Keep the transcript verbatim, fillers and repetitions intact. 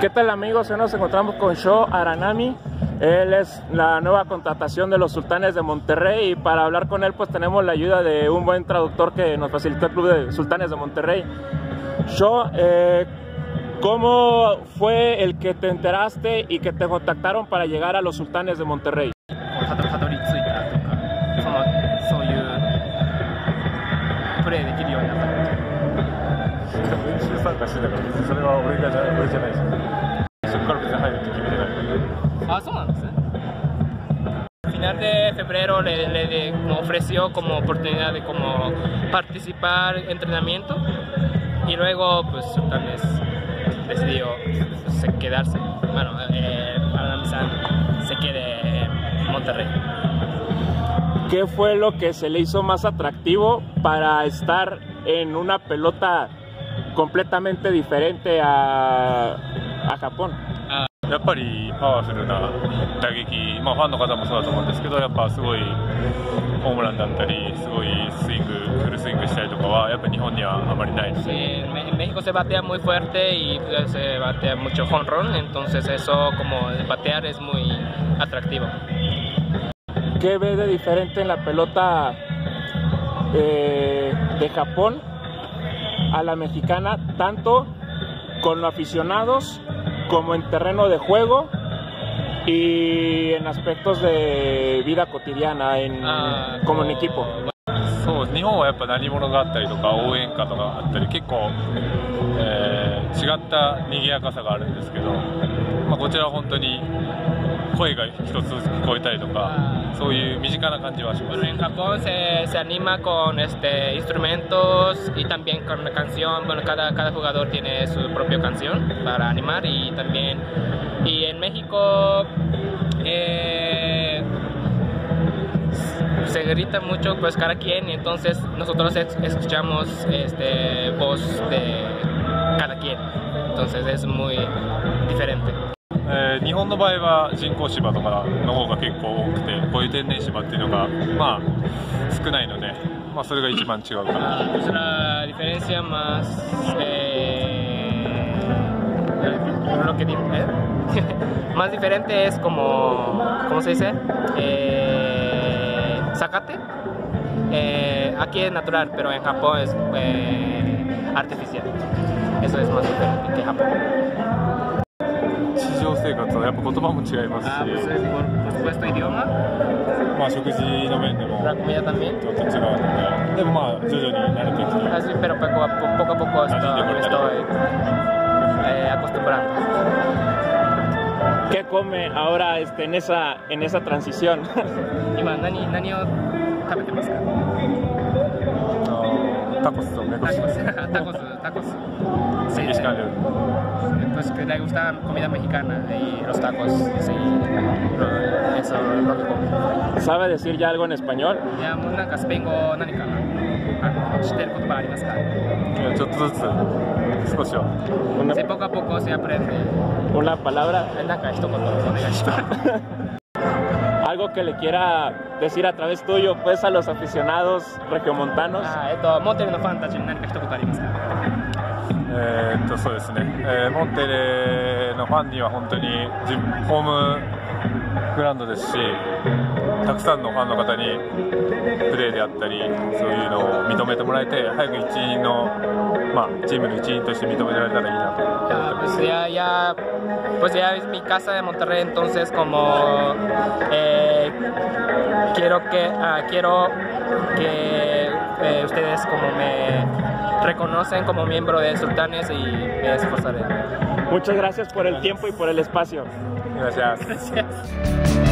¿Qué tal, amigos? Hoy nos encontramos con Sho Aranami. Él es la nueva contratación de los Sultanes de Monterrey, y para hablar con él pues tenemos la ayuda de un buen traductor que nos facilitó el club de Sultanes de Monterrey. Sho, eh, ¿cómo fue el que te enteraste y que te contactaron para llegar a los Sultanes de Monterrey? Al final de febrero le, le, le ofreció como oportunidad de como participar en entrenamiento, y luego pues Sultanes decidió pues, quedarse. Bueno, eh, Aranami-san se quede en Monterrey. ¿Qué fue lo que se le hizo más atractivo para estar en una pelota completamente diferente a, a Japón? やっぱりパワフルな打撃、まあ、ファンの方もそうだと思うんですけど、やっぱすごいホームランだったり、すごいスイング、フルスイングしたりとかは、やっぱ日本にはあまりないですね。 Sí, en México se batea muy fuerte y se batea mucho jonrón, entonces eso como batear es muy atractivo. ¿Qué ve de diferente en la pelota eh, de Japón a la mexicana, tanto con los aficionados como en terreno de juego y en aspectos de vida cotidiana, en, ah, como en equipo? そう、日本はやっぱ何者があったりとか応援歌とかあったり、結構、えー、違った賑やかさがあるんですけど、まあ、こちらは本当に声が一つ聞こえたりとか、そういう身近な感じはします。 Bueno, en Japón se, se anima con este, instrumentos y también con la canción. Bueno, cada, cada jugador tiene su propia canción para animar, y también y en México eh, se grita mucho pues cada quien, y entonces nosotros escuchamos este, voz de cada quien, entonces es muy diferente. えー、日本の場合は人工芝とかの方が結構多くて、こういう天然芝っていうのがまあ少ないので、まあ、それが一番違うかな。 Pues la diferencia más eh, lo que eh, más diferente es como ¿cómo se dice? Eh, zacate. Eh, aquí es natural, pero en Japón es eh, artificial. Eso es más diferente que Japón. 日常生活はやっぱ言葉も違いますし、 ah, pues, por, por supuesto, idioma. まあ食事の面でも La comida también. ちょっと違うので、でもまあ徐々に慣れてきて、 Así, pero poco a poco, poco, a poco estoy, estoy eh, acostumbrando. ¿Qué come ahora este, en, esa, en esa transición? 今何何を食べてますか？ タコスとメコシ。 Tacos, tacos. Sí, mexicano. Pues que le gusta comida mexicana y los tacos, sí, eso es lo que come. ¿Sabe decir ya algo en español? Ya, una caspengo, nani ka na? ¿Shiteru kotoba arimasu ka? ちょっとずつ少しは。 Una, sí, poco a poco se aprende. una palabra. Naka hitokoto onegaishimasu. Algo que le quiera decir a través tuyo pues a los aficionados regiomontanos. Ah, esto, Monterrey no fan tachi ni nani ka hitokoto arimasu ka? えーっとそうですね、えー、モンテレのファンには本当にホームグラウンドですし、たくさんのファンの方にプレーであったりそういうのを認めてもらえて、早く一員の、まあ、チームの一員として認められたらいいなと思ってます。 Pues ya, ya, pues ya es mi casa de Monterrey, entonces como eh, quiero que ah, quiero que eh, ustedes como me reconocen como miembro de Sultanes, y me esforzaré. Muchas gracias por el tiempo y por el espacio. Gracias. Gracias.